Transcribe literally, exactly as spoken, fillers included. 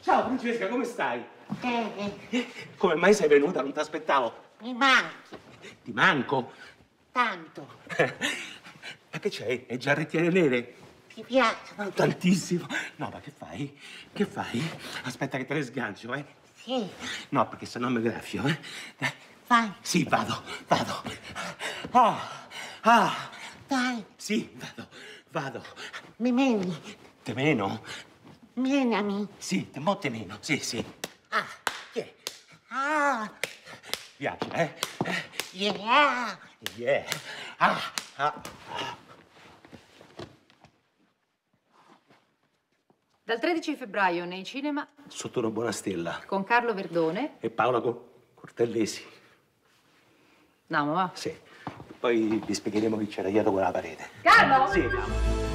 Ciao Francesca, come stai? Eh, Come mai sei venuta? Non ti aspettavo. mi manchi Ti manco? tanto. Ma che c'hai? Le giarrettiere nere? Ti piacciono? Tantissimo. No, ma che fai? Che fai? Aspetta che te le sgancio, eh? Sì, No, perché sennò mi graffio, eh? Dai. vai, Sì, vado, vado. Ah, ah. dai, Sì, vado, vado. mi meni, Te meno? menami. Sì, te mo te meno. Sì, sì. Ah, Yeah. ah, Piace, eh? Eh, yeah. Yeah. Ah, ah. Dal tredici febbraio nei cinema Sotto una buona stella. con Carlo Verdone. E Paola Co- Cortellesi. No, ma va. Sì. Poi vi spiegheremo chi c'era dietro quella parete. Carlo! Sì,